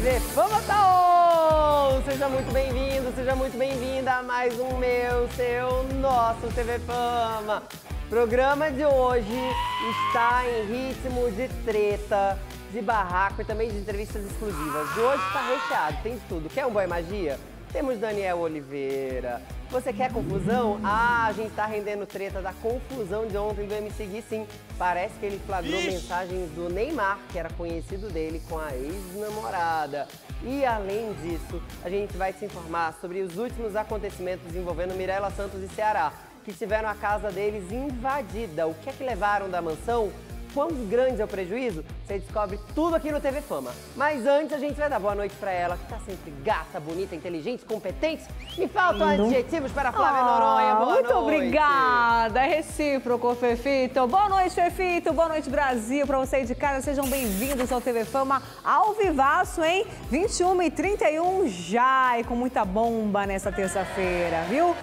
TV Fama tá on! Seja muito bem-vindo, seja muito bem-vinda a mais um meu, seu, nosso TV Fama. O programa de hoje está em ritmo de treta, de barraco e também de entrevistas exclusivas. Hoje está recheado, tem de tudo. Quer um Boy Magia? Temos Daniel Oliveira. Você quer confusão? A gente tá rendendo treta da confusão de ontem do MC Gui, sim. Parece que ele flagrou mensagens do Neymar, que era conhecido dele, com a ex-namorada. E além disso, a gente vai se informar sobre os últimos acontecimentos envolvendo Mirella Santos e Ceará, que tiveram a casa deles invadida. O que é que levaram da mansão? Quão grande é o prejuízo? Você descobre tudo aqui no TV Fama. Mas antes a gente vai dar boa noite pra ela, que tá sempre gata, bonita, inteligente, competente. Me faltam adjetivos para a Flávia Noronha. Boa muito noite. obrigada. É recíproco, Fefito. Boa noite, Fefito. Boa noite, Brasil. Pra você aí de casa, sejam bem-vindos ao TV Fama ao vivaço, hein? 21h31 já, e com muita bomba nessa terça-feira, viu?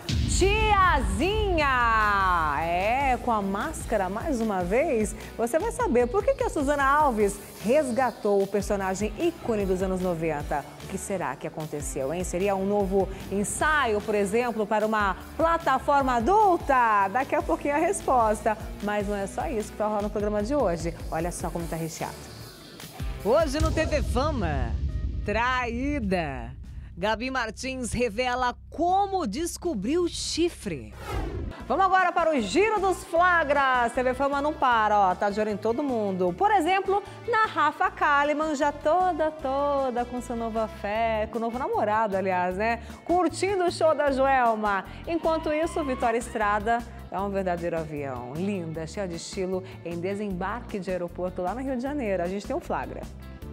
Tiazinha! É, com a máscara mais uma vez, você vai saber por que a Suzana Alves resgatou o personagem ícone dos anos 90. O que será que aconteceu, hein? Seria um novo ensaio, por exemplo, para uma plataforma adulta? Daqui a pouquinho a resposta. Mas não é só isso que vai rolar no programa de hoje. Olha só como tá recheado. Hoje no TV Fama, traída. Gabi Martins revela como descobriu o chifre. Vamos agora para o Giro dos Flagras. TV Fama não para, ó, tá de olho em todo mundo. Por exemplo, na Rafa Kalimann, já toda com seu novo afé, com o novo namorado, aliás, né? Curtindo o show da Joelma. Enquanto isso, Vitória Estrada é um verdadeiro avião. Linda, cheia de estilo, em desembarque de aeroporto lá no Rio de Janeiro. A gente tem um flagra.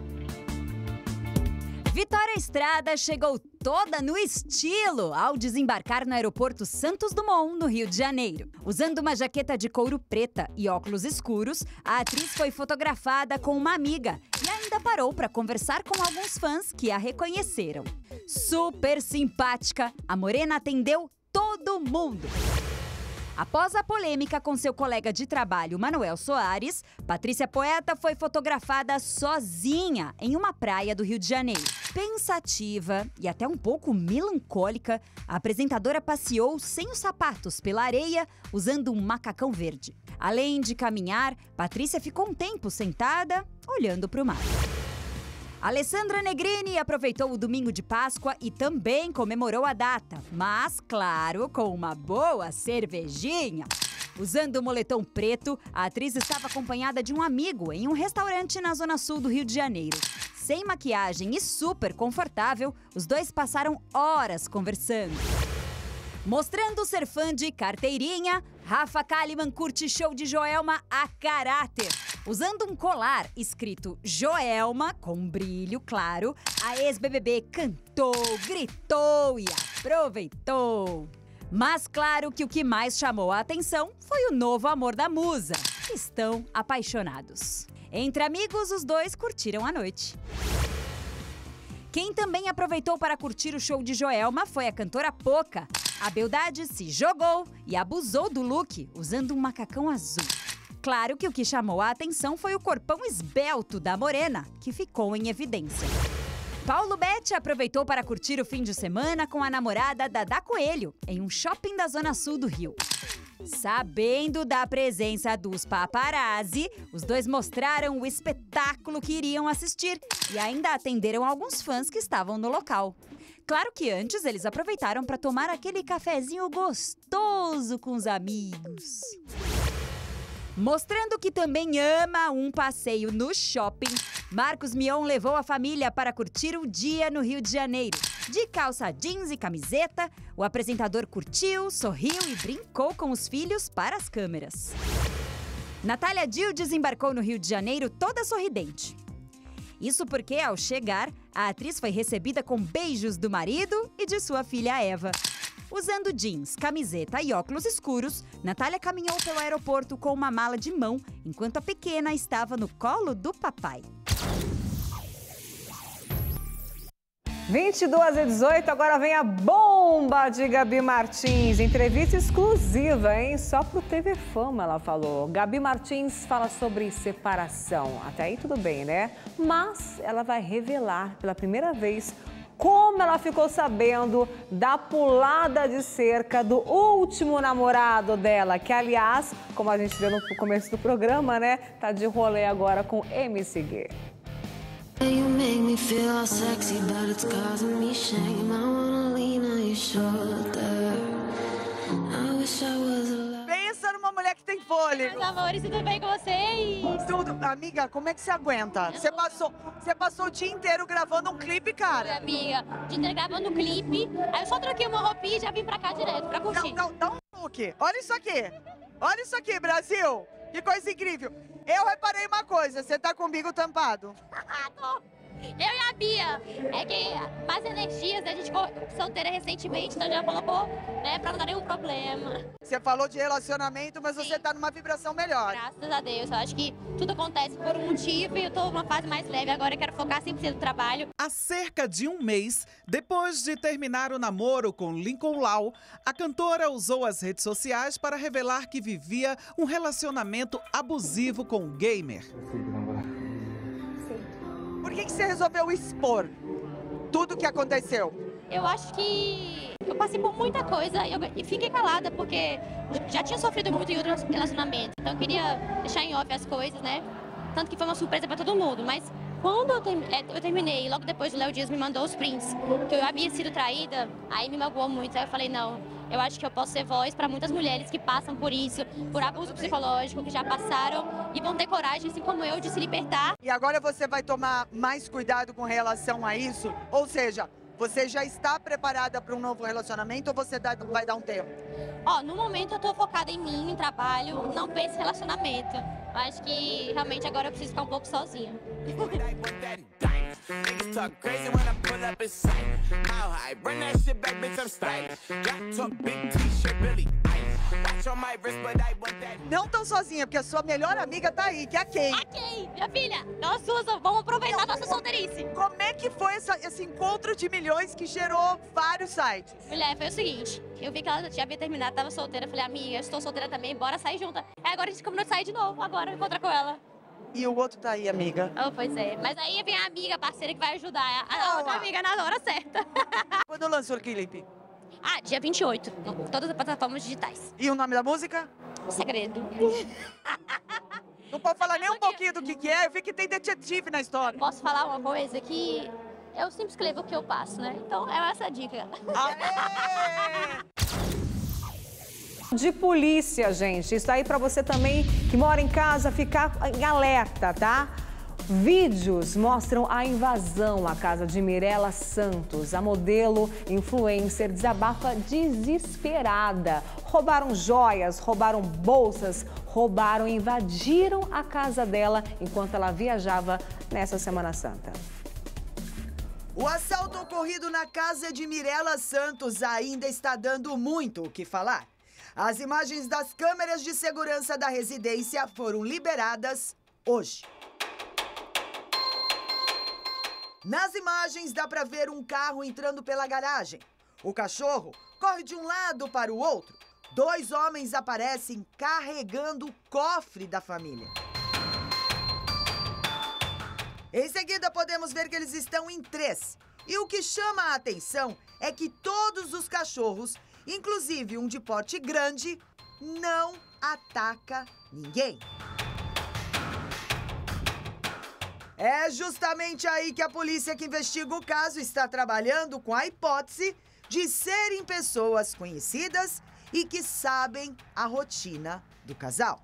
Vitória Estrada chegou toda no estilo ao desembarcar no aeroporto Santos Dumont, no Rio de Janeiro. Usando uma jaqueta de couro preta e óculos escuros, a atriz foi fotografada com uma amiga e ainda parou para conversar com alguns fãs que a reconheceram. Super simpática, a morena atendeu todo mundo. Após a polêmica com seu colega de trabalho, Manuel Soares, Patrícia Poeta foi fotografada sozinha em uma praia do Rio de Janeiro. Pensativa e até um pouco melancólica, a apresentadora passeou sem os sapatos pela areia, usando um macacão verde. Além de caminhar, Patrícia ficou um tempo sentada, olhando para o mar. Alessandra Negrini aproveitou o domingo de Páscoa e também comemorou a data, mas, claro, com uma boa cervejinha. Usando o moletom preto, a atriz estava acompanhada de um amigo em um restaurante na zona sul do Rio de Janeiro. Sem maquiagem e super confortável, os dois passaram horas conversando. Mostrando ser fã de carteirinha, Rafa Kalimann curte show de Joelma a caráter. Usando um colar escrito Joelma, com brilho claro, a ex-BBB cantou, gritou e aproveitou. Mas claro que o que mais chamou a atenção foi o novo amor da musa. Estão apaixonados. Entre amigos, os dois curtiram a noite. Quem também aproveitou para curtir o show de Joelma foi a cantora Poca. A beldade se jogou e abusou do look, usando um macacão azul. Claro que o que chamou a atenção foi o corpão esbelto da morena, que ficou em evidência. Paulo Betti aproveitou para curtir o fim de semana com a namorada Dada Coelho, em um shopping da zona sul do Rio. Sabendo da presença dos paparazzi, os dois mostraram o espetáculo que iriam assistir e ainda atenderam alguns fãs que estavam no local. Claro que antes eles aproveitaram para tomar aquele cafezinho gostoso com os amigos. Mostrando que também ama um passeio no shopping, Marcos Mion levou a família para curtir o dia no Rio de Janeiro. De calça jeans e camiseta, o apresentador curtiu, sorriu e brincou com os filhos para as câmeras. Natália Dill desembarcou no Rio de Janeiro toda sorridente. Isso porque, ao chegar, a atriz foi recebida com beijos do marido e de sua filha Eva. Usando jeans, camiseta e óculos escuros, Natália caminhou pelo aeroporto com uma mala de mão, enquanto a pequena estava no colo do papai. 22h18, agora vem a bomba de Gabi Martins. Entrevista exclusiva, hein? Só pro TV Fama ela falou. Gabi Martins fala sobre separação. Até aí tudo bem, né? Mas ela vai revelar pela primeira vez como ela ficou sabendo da pulada de cerca do último namorado dela, que aliás, como a gente viu no começo do programa, né? Tá de rolê agora com MC Gui. You make me feel all sexy, but it's causing me shame. I wanna lean on your shoulder. I wish I was alive. Pensa numa mulher que tem fôlego. Meus amores, tudo bem com vocês? Tudo. Amiga, como é que você aguenta? Você passou o dia inteiro gravando um clipe, Oi, cara. amiga, de ter gravando um clipe, aí eu só troquei uma roupinha e já vim pra cá direto, pra curtir. Não, dá um look. Olha isso aqui. Olha isso aqui, Brasil. Que coisa incrível. Eu reparei uma coisa, você tá com o umbigo tampado. Eu e a Bia, é que mais energias, a gente ficou solteira recentemente, então já colocou, né, pra não dar nenhum problema. Você falou de relacionamento, mas você tá numa vibração melhor. Graças a Deus, eu acho que tudo acontece por um motivo e eu tô numa fase mais leve agora, eu quero focar 100% no trabalho. Há cerca de um mês, depois de terminar o namoro com Lincoln Lau, a cantora usou as redes sociais para revelar que vivia um relacionamento abusivo com um gamer. Por que você resolveu expor tudo o que aconteceu? Eu acho que eu passei por muita coisa e fiquei calada, porque já tinha sofrido muito em outros relacionamentos. Então eu queria deixar em off as coisas, né? Tanto que foi uma surpresa pra todo mundo. Mas quando eu terminei, logo depois o Léo Dias me mandou os prints, que eu havia sido traída, aí me magoou muito. Aí eu falei, não, eu acho que eu posso ser voz para muitas mulheres que passam por isso, por abuso psicológico, que já passaram e vão ter coragem, assim como eu, de se libertar. E agora você vai tomar mais cuidado com relação a isso? Ou seja, você já está preparada para um novo relacionamento ou você vai dar um tempo? Ó, no momento eu tô focada em mim, em trabalho, não penso em relacionamento. Eu acho que realmente agora eu preciso ficar um pouco sozinha. Não tão sozinha, porque a sua melhor amiga tá aí, que é a Kay. A Kay, minha filha, nós duas vamos aproveitar nossa solteirice. Como é que foi esse encontro de milhões que gerou vários sites? Mulher, foi o seguinte, eu vi que ela já havia terminado, tava solteira, falei, amiga, eu estou solteira também, bora sair junta. Aí agora a gente combinou de sair de novo, agora encontrar com ela. E o outro tá aí, amiga. Oh, pois é, mas aí vem a amiga, parceira que vai ajudar a outra amiga na hora certa. Quando lançou o clipe? Ah, dia 28, em todas as plataformas digitais. E o nome da música? Segredo. Não pode falar nem um pouquinho do que é, eu vi que tem detetive na história. Posso falar uma coisa que eu sempre escrevo o que eu passo, né? Então é essa a dica. Aê! De polícia, gente. Isso aí para você também que mora em casa ficar em alerta, tá? Vídeos mostram a invasão à casa de Mirella Santos. A modelo influencer desabafa desesperada. Roubaram joias, roubaram bolsas, roubaram e invadiram a casa dela enquanto ela viajava nessa Semana Santa. O assalto ocorrido na casa de Mirella Santos ainda está dando muito o que falar. As imagens das câmeras de segurança da residência foram liberadas hoje. Nas imagens dá para ver um carro entrando pela garagem. O cachorro corre de um lado para o outro. Dois homens aparecem carregando o cofre da família. Em seguida, podemos ver que eles estão em 3. E o que chama a atenção é que todos os cachorros, inclusive um de porte grande, não ataca ninguém. É justamente aí que a polícia que investiga o caso está trabalhando com a hipótese de serem pessoas conhecidas e que sabem a rotina do casal.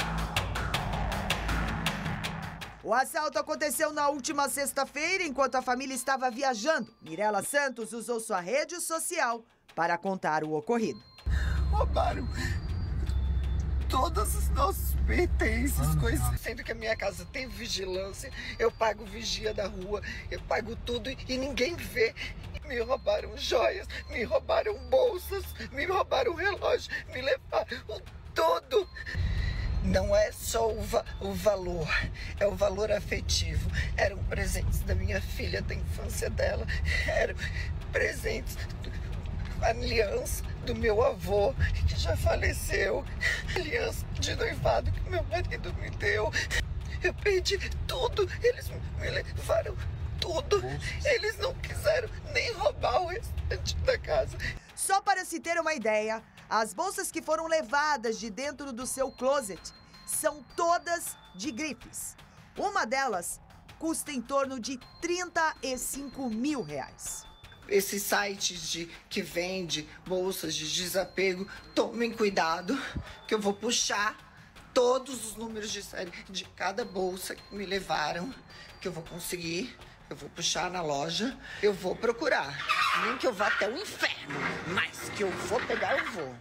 O assalto aconteceu na última sexta-feira, enquanto a família estava viajando. Mirella Santos usou sua rede social para contar o ocorrido. Roubaram todos os nossos pertences, coisas. Sendo que a minha casa tem vigilância, eu pago vigia da rua, eu pago tudo e ninguém vê. Me roubaram joias, me roubaram bolsas, me roubaram relógio, me levaram tudo. não é só o valor, é o valor afetivo. Eram presentes da minha filha, da infância dela, eram presentes, aliança do meu avô, que já faleceu, aliança de noivado que meu marido me deu. Eu perdi tudo, eles me levaram tudo. Eles não quiseram nem roubar o restante da casa. Só para se ter uma ideia, as bolsas que foram levadas de dentro do seu closet são todas de grifes. Uma delas custa em torno de R$35 mil. Esses sites que vende bolsas de desapego, tomem cuidado, que eu vou puxar todos os números de série de cada bolsa que me levaram, que eu vou conseguir. Eu vou puxar na loja, eu vou procurar. Nem que eu vá até o inferno, mas que eu vou pegar, eu vou.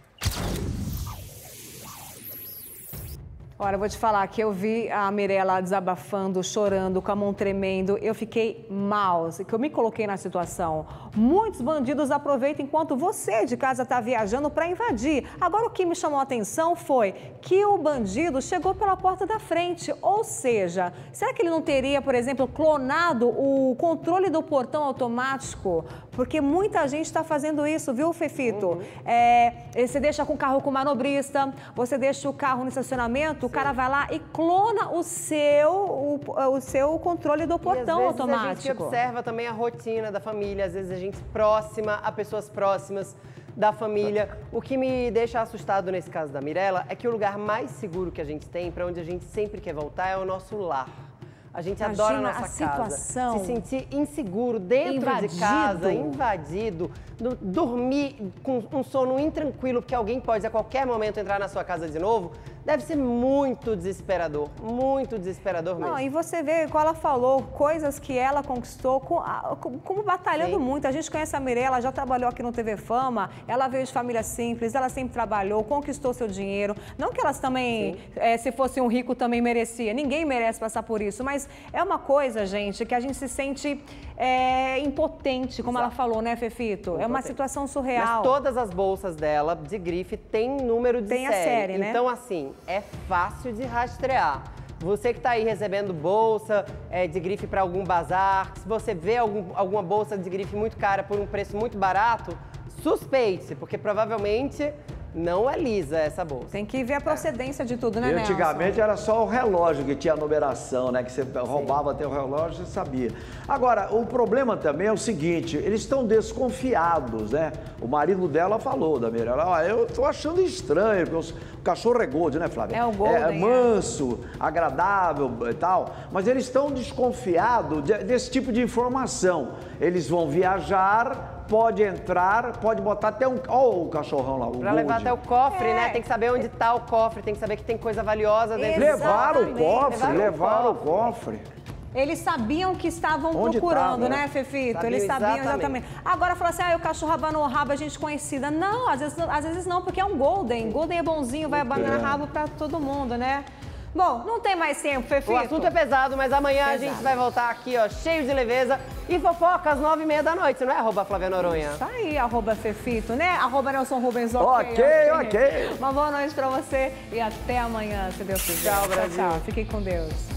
Olha, eu vou te falar que eu vi a Mirella desabafando, chorando, com a mão tremendo. Eu fiquei mal, que eu me coloquei na situação. Muitos bandidos aproveitam enquanto você de casa está viajando para invadir. Agora, o que me chamou a atenção foi que o bandido chegou pela porta da frente. Ou seja, será que ele não teria, por exemplo, clonado o controle do portão automático? Porque muita gente está fazendo isso, viu, Fefito? Você deixa com o carro com manobrista, você deixa o carro no estacionamento, o cara vai lá e clona o seu controle do portão automático. A gente observa também a rotina da família, às vezes a gente próxima a pessoas próximas da família. O que me deixa assustado nesse caso da Mirella é que o lugar mais seguro que a gente tem, para onde a gente sempre quer voltar, é o nosso lar. A gente adora a nossa casa. Se sentir inseguro dentro de casa, invadido, dormir com um sono intranquilo, porque alguém pode a qualquer momento entrar na sua casa de novo, deve ser muito desesperador mesmo. Não, e você vê, como ela falou, coisas que ela conquistou como batalhando muito. A gente conhece a Mirella, já trabalhou aqui no TV Fama, ela veio de família simples, ela sempre trabalhou, conquistou seu dinheiro. Não que elas também, se fosse um rico, também merecia. Ninguém merece passar por isso, mas é uma coisa, gente, que a gente se sente impotente, como ela falou, né, Fefito? É uma situação surreal. Mas todas as bolsas dela, de grife, tem número de série. Tem a série, né? Então, assim, é fácil de rastrear. Você que está aí recebendo bolsa de grife para algum bazar, se você vê alguma bolsa de grife muito cara por um preço muito barato, suspeite-se, porque provavelmente não é lisa essa bolsa. Tem que ver a procedência de tudo, né, Nelson? Antigamente era só o relógio que tinha a numeração, né? Que você roubava até o relógio, você sabia. Agora, o problema também é o seguinte, eles estão desconfiados, né? O marido dela falou, da Mirella, eu tô achando estranho, porque o cachorro é Golden, né, Flávia? É o Golden. É manso, agradável e tal, mas eles estão desconfiados desse tipo de informação. Eles vão viajar, pode entrar, pode botar até um... Olha o cachorrão lá, o Pra levar até o cofre, né? Tem que saber onde tá o cofre, tem que saber que tem coisa valiosa dentro. Levaram o cofre. Eles sabiam que estavam Onde procurando, tava, né, Fefito? Eles sabiam exatamente. Agora, fala assim, o cachorro abanou o rabo, a gente conhecida. Não, às vezes não, porque é um Golden. Golden é bonzinho, vai abanar rabo pra todo mundo, né? Bom, não tem mais tempo, Fefito. O assunto é pesado, mas amanhã a gente vai voltar aqui, ó, cheio de leveza e fofoca às 9h30 da noite, não é, @Flávia Noronha? Isso aí, @Fefito, né? @Nelson Rubens, ok. Uma boa noite pra você e até amanhã, se Deus quiser. Tchau, Brasil. Tchau, fiquem com Deus.